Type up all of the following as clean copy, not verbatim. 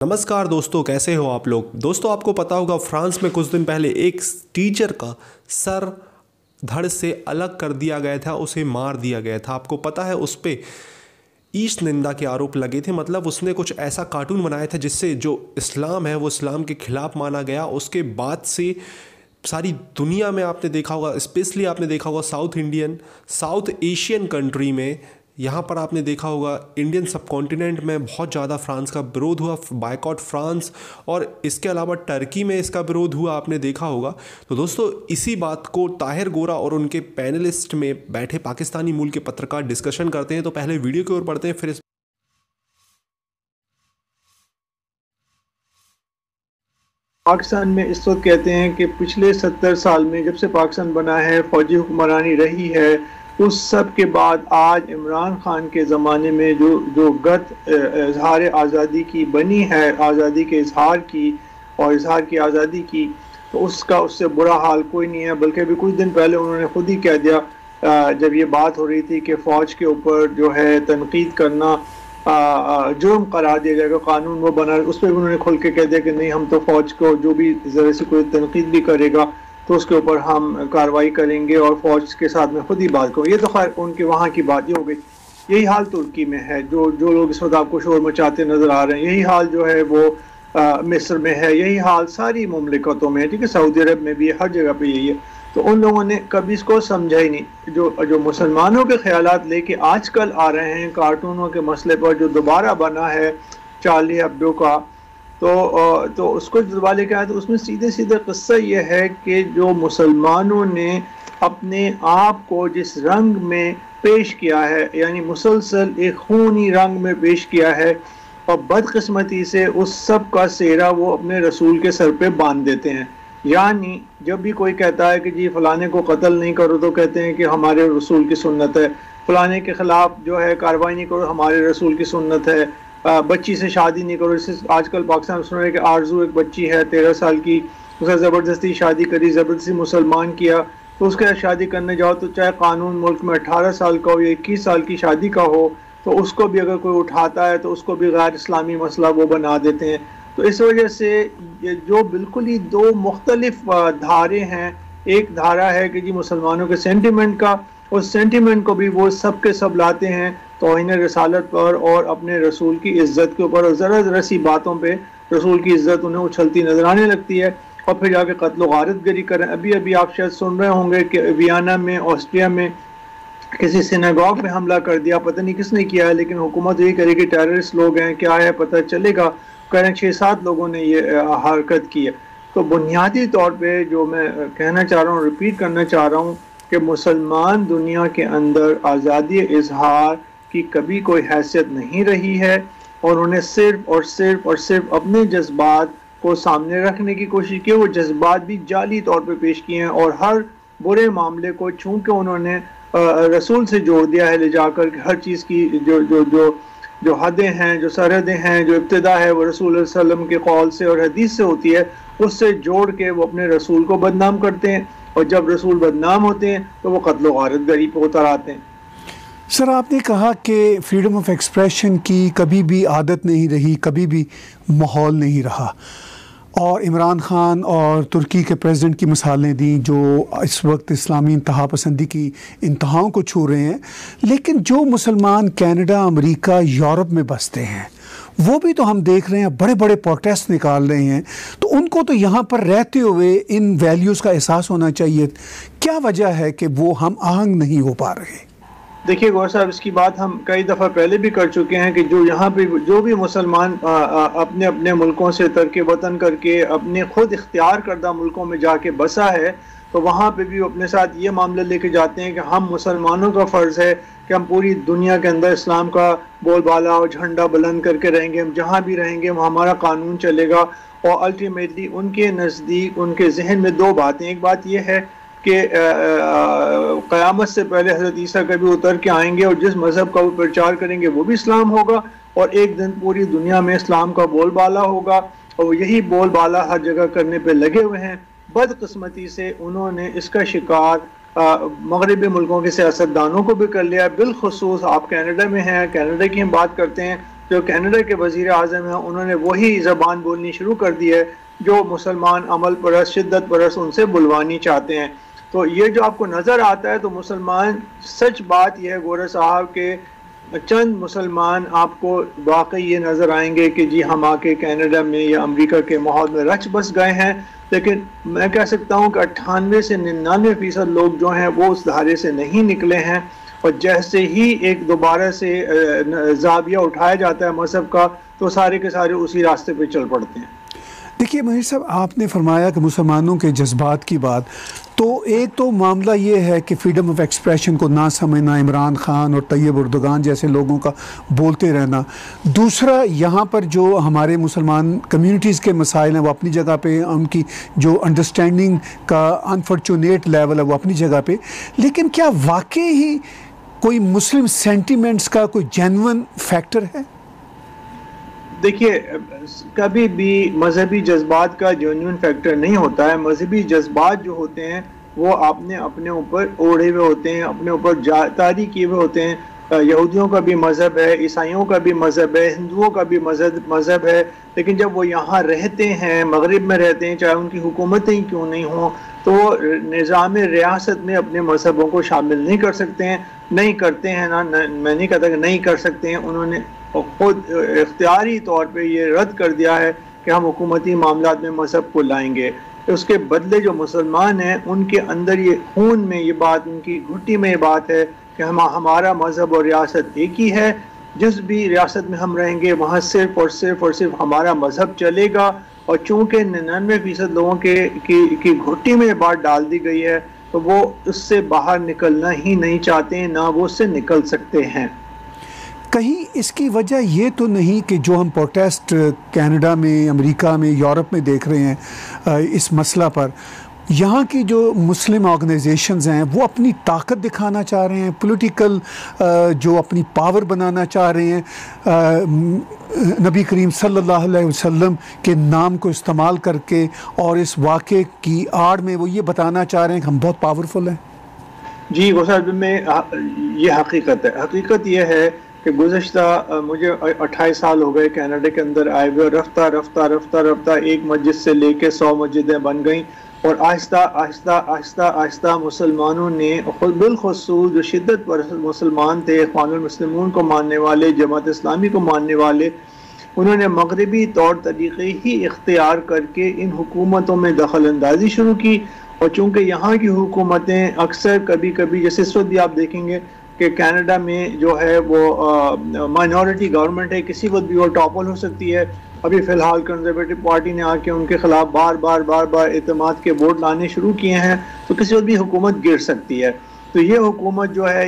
नमस्कार दोस्तों, कैसे हो आप लोग। दोस्तों, आपको पता होगा फ्रांस में कुछ दिन पहले एक टीचर का सर धड़ से अलग कर दिया गया था, उसे मार दिया गया था। आपको पता है उस पे ईश निंदा के आरोप लगे थे। मतलब उसने कुछ ऐसा कार्टून बनाया था जिससे जो इस्लाम है वो इस्लाम के खिलाफ माना गया। उसके बाद से सारी दुनिया में आपने देखा होगा, स्पेशली आपने देखा होगा साउथ एशियन कंट्री में, यहाँ पर आपने देखा होगा इंडियन सब कॉन्टिनेंट में बहुत ज़्यादा फ्रांस का विरोध हुआ, बायकॉट फ्रांस। और इसके अलावा टर्की में इसका विरोध हुआ, आपने देखा होगा। तो दोस्तों, इसी बात को ताहिर गोरा और उनके पैनलिस्ट में बैठे पाकिस्तानी मूल के पत्रकार डिस्कशन करते हैं। तो पहले वीडियो की ओर बढ़ते हैं, फिर पाकिस्तान में इस वक्त कहते हैं कि पिछले 70 साल में जब से पाकिस्तान बना है, फौजी हुक्मरानी रही है, उस सब के बाद आज इमरान खान के ज़माने में जो गत इजहार आज़ादी की बनी है, आज़ादी के इजहार की और इजहार की आज़ादी की, तो उसका उससे बुरा हाल कोई नहीं है। बल्कि अभी कुछ दिन पहले उन्होंने खुद ही कह दिया, जब ये बात हो रही थी कि फ़ौज के ऊपर जो है तनकीद करना जुर्म करार दिया जाएगा, कानून वो बना, उस पर उन्होंने खुल के कह दिया कि नहीं, हम तो फौज को जो भी ज़रा से कोई तनकीद भी करेगा तो उसके ऊपर हम कार्रवाई करेंगे और फौज के साथ में खुद ही बात करूँ। ये तो खैर उनके वहाँ की बात ही हो गई। यही हाल तुर्की में है, जो लोग इस वक्त आपको शोर मचाते नजर आ रहे हैं। यही हाल जो है वो मिस्र में है, यही हाल सारी मुमलिकतों में है, ठीक है, सऊदी अरब में भी, हर जगह पे यही है। तो उन लोगों ने कभी इसको समझा ही नहीं। जो मुसलमानों के ख्यालात लेके आजकल आ रहे हैं कार्टूनों के मसले पर, जो दोबारा बना है चार्ली हेब्डो का, तो उसको दोबारा लेके आया, तो उसमें सीधे सीधे किस्सा ये है कि जो मुसलमानों ने अपने आप को जिस रंग में पेश किया है, यानी मुसलसल एक खूनी रंग में पेश किया है, और बदकिस्मती से उस सब का सेहरा वो अपने रसूल के सर पे बांध देते हैं। यानी जब भी कोई कहता है कि जी फलाने को कत्ल नहीं करो, तो कहते हैं कि हमारे रसूल की सुन्नत है। फलाने के खिलाफ जो है कार्रवाई नहीं करो, हमारे रसूल की सुन्नत है। बच्ची से शादी नहीं करो। जैसे आजकल पाकिस्तान में सुन रहे हैं कि आरजू एक बच्ची है 13 साल की, उसका ज़बरदस्ती शादी करी, ज़बरदस्ती मुसलमान किया, तो उसके साथ शादी करने जाओ तो चाहे कानून मुल्क में 18 साल का हो या 21 साल की शादी का हो, तो उसको भी अगर कोई उठाता है तो उसको भी गैर इस्लामी मसला वो बना देते हैं। तो इस वजह से ये जो बिल्कुल ही दो मुख्तलिफ धारे हैं, एक धारा है कि जी मुसलमानों के सेंटिमेंट का, उस सेंटिमेंट को भी वो सब के सब लाते हैं तौहीन रसालत पर और अपने रसूल की इज़्ज़त के ऊपर, और ज़रा ज़रा सी बातों पे रसूल की इज़्ज़त उन्हें उछलती नजर आने लगती है, और फिर जाके कत्ल गारत गरी करें। अभी अभी आप शायद सुन रहे होंगे कि वियना में, ऑस्ट्रिया में किसी सिनेगॉग में हमला कर दिया। पता नहीं किसने किया है, लेकिन हुकूमत यही करेगी टेररिस्ट लोग हैं, क्या है पता चलेगा। कह रहे हैं 6-7 लोगों ने ये हरकत की है। तो बुनियादी तौर पे जो मैं कहना चाह रहा हूँ, रिपीट करना चाह रहा हूँ कि मुसलमान दुनिया के अंदर आज़ादी इजहार की कभी कोई हैसियत नहीं रही है, और उन्हें सिर्फ और सिर्फ और सिर्फ अपने जज्बात को सामने रखने की कोशिश की। वो जज्बात भी जाली तौर पे पेश किए हैं, और हर बुरे मामले को चूंकि उन्होंने रसूल से जोड़ दिया है ले जाकर, हर चीज़ की जो जो जो जो हदें हैं, जो सरहदें हैं, जो इब्तिदा है वो रसूल सल्लम के कौल से और हदीस से होती है, उससे जोड़ के वो अपने रसूल को बदनाम करते हैं। और जब रसूल बदनाम होते हैं तो वो कत्ल गारत गरी पे उतर आते हैं। सर, आपने कहा कि फ्रीडम ऑफ एक्सप्रेशन की कभी भी आदत नहीं रही, कभी भी माहौल नहीं रहा, और इमरान खान और तुर्की के प्रेसिडेंट की मिसालें दी जो इस वक्त इस्लामी इंतहा पसंदी की इंतहाओं को छू रहे हैं। लेकिन जो मुसलमान कनाडा, अमेरिका, यूरोप में बसते हैं, वो भी तो हम देख रहे हैं बड़े बड़े प्रोटेस्ट निकाल रहे हैं। तो उनको तो यहाँ पर रहते हुए इन वैल्यूज़ का एहसास होना चाहिए। क्या वजह है कि वो हम आहंग नहीं हो पा रहे? देखिए गौर साहब, इसकी बात हम कई दफ़ा पहले भी कर चुके हैं कि जो यहाँ पे जो भी मुसलमान अपने अपने मुल्कों से तर्क वतन करके अपने खुद इख्तियार करदा मुल्कों में जाके बसा है, तो वहाँ पे भी अपने साथ ये मामला लेके जाते हैं कि हम मुसलमानों का फ़र्ज़ है कि हम पूरी दुनिया के अंदर इस्लाम का बोलबाला और झंडा बुलंद करके रहेंगे। हम जहाँ भी रहेंगे हमारा कानून चलेगा। और अल्टीमेटली उनके नज़दीक, उनके जहन में दो बातें, एक बात यह है कि क़यामत से पहले हज़रत ईसा कभी उतर के आएंगे और जिस मज़हब का वो प्रचार करेंगे वो भी इस्लाम होगा, और एक दिन पूरी दुनिया में इस्लाम का बोलबाला होगा, और यही बोलबाला हर जगह करने पे लगे हुए हैं। बदकिस्मती से उन्होंने इसका शिकार मगरबी मुल्कों के सियासतदानों को भी कर लिया। बिलखुसूस आप कनाडा में हैं, कनाडा की हम बात करते हैं जो कनाडा के वज़ीर आज़म हैं उन्होंने वही ज़बान बोलनी शुरू कर दी है जो मुसलमान अमल परस्त शिद्दत परस्त उनसे बुलवानी चाहते हैं। तो ये जो आपको नज़र आता है, तो मुसलमान, सच बात यह है गोरा साहब के चंद मुसलमान आपको वाकई ये नज़र आएंगे कि जी हम आके कनाडा में या अमेरिका के माहौल में रच बस गए हैं, लेकिन मैं कह सकता हूँ कि 98 से 99% लोग जो हैं वो उस धारे से नहीं निकले हैं। और जैसे ही एक दोबारा से जाविया उठाया जाता है मज़हब का, तो सारे के सारे उसी रास्ते पे चल पड़ते हैं। देखिए महीर साहब, आपने फरमाया कि मुसलमानों के जज्बात की बात, तो एक तो मामला ये है कि फ्रीडम ऑफ एक्सप्रेशन को ना समझना, इमरान खान और तैयब उर्दुगान जैसे लोगों का बोलते रहना। दूसरा, यहाँ पर जो हमारे मुसलमान कम्युनिटीज़ के मसाइल हैं वो अपनी जगह पे, उनकी जो अंडरस्टैंडिंग का अनफॉर्चुनेट लेवल है वो अपनी जगह पे, लेकिन क्या वाकई ही कोई मुस्लिम सेंटिमेंट्स का कोई जेन्युइन फैक्टर है? देखिए, कभी भी मजहबी जज्बात का जेन्युइन फैक्टर नहीं होता है। मजहबी जज्बात जो होते हैं वो आपने अपने ऊपर ओढ़े हुए होते हैं, अपने ऊपर तारी किए हुए होते हैं। यहूदियों का भी मज़हब है, ईसाइयों का भी मज़हब है, हिंदुओं का भी मज़हब है, लेकिन जब वो यहाँ रहते हैं, मगरिब में रहते हैं, चाहे उनकी हुकूमतें ही क्यों नहीं हों, तो निज़ाम रियासत में अपने मज़हबों को शामिल नहीं कर सकते हैं, नहीं करते हैं ना। मैं नहीं कहता कि नहीं कर सकते हैं, उन्होंने खुद इख्तियारी तौर पे ये रद्द कर दिया है कि हम हुकूमती मामलात में मज़हब को लाएंगे। तो उसके बदले जो मुसलमान हैं उनके अंदर ये खून में ये बात, उनकी घुट्टी में ये बात है कि हमारा मज़हब और रियासत एक ही है। जिस भी रियासत में हम रहेंगे वहाँ सिर्फ़ और सिर्फ हमारा मज़हब चलेगा। और चूँकि 99% लोगों की घुट्टी में ये बात डाल दी गई है, तो वो उससे बाहर निकलना ही नहीं चाहते हैं, ना वो उससे निकल सकते हैं। कहीं इसकी वजह ये तो नहीं कि जो हम प्रोटेस्ट कनाडा में, अमेरिका में, यूरोप में देख रहे हैं इस मसला पर, यहाँ की जो मुस्लिम ऑर्गेनाइजेशंस हैं वो अपनी ताकत दिखाना चाह रहे हैं, पॉलिटिकल जो अपनी पावर बनाना चाह रहे हैं, नबी करीम सल्लल्लाहु अलैहि वसल्लम के नाम को इस्तेमाल करके, और इस वाक़े की आड़ में वो ये बताना चाह रहे हैं कि हम बहुत पावरफुल हैं। जी गोसाब में ये हकीकत है। हकीकत ये है कि गुज़श्ता मुझे 28 साल हो गए कनाडा के अंदर आए हुए। रफ्ता रफ्ता रफ्ता रफ्ता एक मस्जिद से लेके 100 मस्जिदें बन गई, और आहिस्ता आहिस्ता आहिस्ता आहिस्ता मुसलमानों ने, बिलखुसूस जो शिद्दत पर मुसलमान थे, इख्वानुल मुस्लिमून को मानने वाले, जमात इस्लामी को मानने वाले, उन्होंने मगरबी तौर तरीक़े ही इख्तियार करके इन हुकूमतों में दखल अंदाजी शुरू की। और चूँकि यहाँ की हुकूमतें अक्सर कभी कभी, जैसे इस वक्त भी आप देखेंगे कि कनाडा में जो है वो माइनॉरिटी गवर्नमेंट है, किसी वक्त भी वो टॉपल हो सकती है। अभी फ़िलहाल कंजर्वेटिव पार्टी ने आके उनके ख़िलाफ़ बार बार एतमाद के वोट लाने शुरू किए हैं, तो किसी वक्त भी हुकूमत गिर सकती है। तो ये हुकूमत जो है।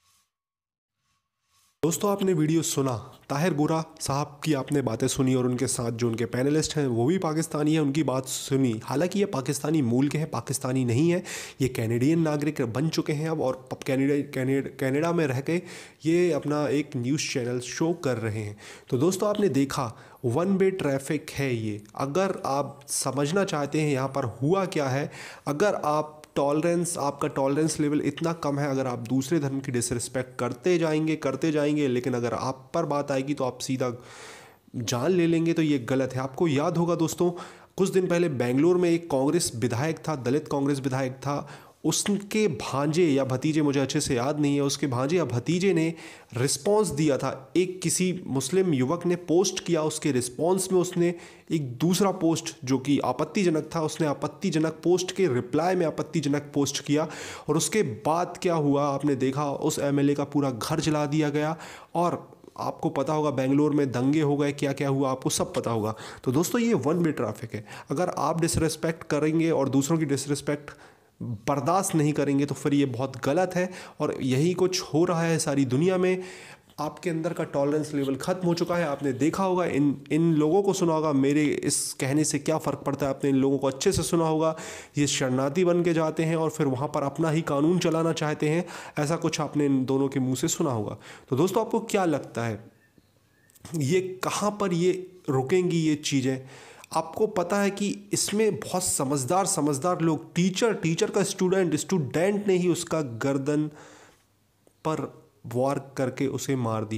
दोस्तों, आपने वीडियो सुना, ताहिर गोरा साहब की आपने बातें सुनी, और उनके साथ जो उनके पैनलिस्ट हैं वो भी पाकिस्तानी हैं, उनकी बात सुनी। हालांकि ये पाकिस्तानी मूल के हैं, पाकिस्तानी नहीं है, ये कैनेडियन नागरिक बन चुके हैं अब, और कनाडा में रह के ये अपना एक न्यूज़ चैनल शो कर रहे हैं। तो दोस्तों, आपने देखा वन वे ट्रैफिक है ये। अगर आप समझना चाहते हैं यहाँ पर हुआ क्या है, अगर आप आपका टॉलरेंस लेवल इतना कम है, अगर आप दूसरे धर्म की डिसरिस्पेक्ट करते जाएंगे, लेकिन अगर आप पर बात आएगी तो आप सीधा जान ले लेंगे, तो ये गलत है। आपको याद होगा दोस्तों, कुछ दिन पहले बेंगलोर में एक कांग्रेस विधायक था, दलित कांग्रेस विधायक था, उसके भांजे या भतीजे, मुझे अच्छे से याद नहीं है, उसके भांजे या भतीजे ने रिस्पांस दिया था। एक किसी मुस्लिम युवक ने पोस्ट किया, उसके रिस्पांस में उसने एक दूसरा पोस्ट जो कि आपत्तिजनक था, उसने आपत्तिजनक पोस्ट के रिप्लाई में आपत्तिजनक पोस्ट किया, और उसके बाद क्या हुआ आपने देखा, उस एमएलए का पूरा घर जला दिया गया। और आपको पता होगा बेंगलोर में दंगे हो गए, क्या क्या हुआ आपको सब पता होगा। तो दोस्तों, ये वन वे ट्रैफिक है। अगर आप डिसरिस्पेक्ट करेंगे और दूसरों की डिसरिस्पेक्ट बर्दाश्त नहीं करेंगे तो फिर ये बहुत गलत है, और यही कुछ हो रहा है सारी दुनिया में। आपके अंदर का टॉलरेंस लेवल ख़त्म हो चुका है। आपने देखा होगा, इन लोगों को सुना होगा, मेरे इस कहने से क्या फ़र्क पड़ता है, आपने इन लोगों को अच्छे से सुना होगा। ये शरणार्थी बन के जाते हैं और फिर वहाँ पर अपना ही कानून चलाना चाहते हैं, ऐसा कुछ आपने इन दोनों के मुंह से सुना होगा। तो दोस्तों, आपको क्या लगता है ये कहाँ पर ये रुकेंगी ये चीज़ें? आपको पता है कि इसमें बहुत समझदार लोग, टीचर का स्टूडेंट ने ही उसका गर्दन पर वार करके उसे मार दिया।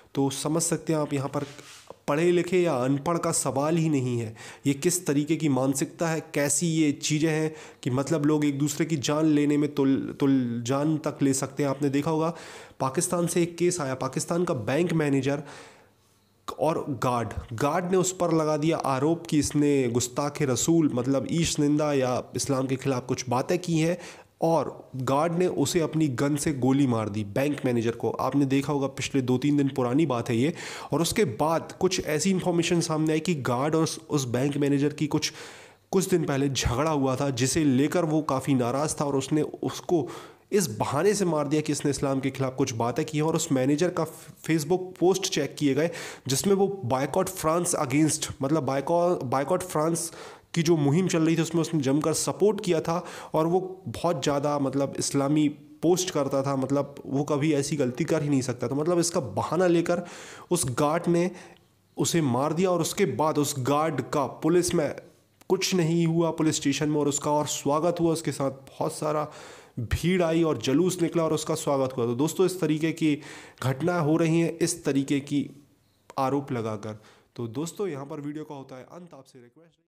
तो समझ सकते हैं आप यहाँ पर पढ़े लिखे या अनपढ़ का सवाल ही नहीं है। ये किस तरीके की मानसिकता है, कैसी ये चीज़ें हैं कि मतलब लोग एक दूसरे की जान लेने में तुल जान तक ले सकते हैं। आपने देखा होगा पाकिस्तान से एक केस आया, पाकिस्तान का बैंक मैनेजर और गार्ड ने उस पर लगा दिया आरोप कि इसने गुस्ताखे रसूल मतलब ईश निंदा या इस्लाम के खिलाफ कुछ बातें की हैं, और गार्ड ने उसे अपनी गन से गोली मार दी बैंक मैनेजर को। आपने देखा होगा, पिछले 2-3 दिन पुरानी बात है ये। और उसके बाद कुछ ऐसी इंफॉर्मेशन सामने आई कि गार्ड और उस बैंक मैनेजर की कुछ दिन पहले झगड़ा हुआ था, जिसे लेकर वो काफ़ी नाराज़ था और उसने उसको इस बहाने से मार दिया कि इसने इस्लाम के खिलाफ कुछ बातें की हैं। और उस मैनेजर का फेसबुक पोस्ट चेक किए गए जिसमें वो बायकॉट फ्रांस अगेंस्ट मतलब बायकॉट फ्रांस की जो मुहिम चल रही थी उसमें उसने जमकर सपोर्ट किया था। और वो बहुत ज़्यादा मतलब इस्लामी पोस्ट करता था, मतलब वो कभी ऐसी गलती कर ही नहीं सकता था। मतलब इसका बहाना लेकर उस गार्ड ने उसे मार दिया। और उसके बाद उस गार्ड का पुलिस में कुछ नहीं हुआ, पुलिस स्टेशन में, और उसका और स्वागत हुआ। उसके साथ बहुत सारा भीड़ आई और जुलूस निकला और उसका स्वागत हुआ। तो दोस्तों इस तरीके की घटनाएं हो रही हैं इस तरीके की आरोप लगाकर। तो दोस्तों यहाँ पर वीडियो का होता है अंत। आपसे रिक्वेस्ट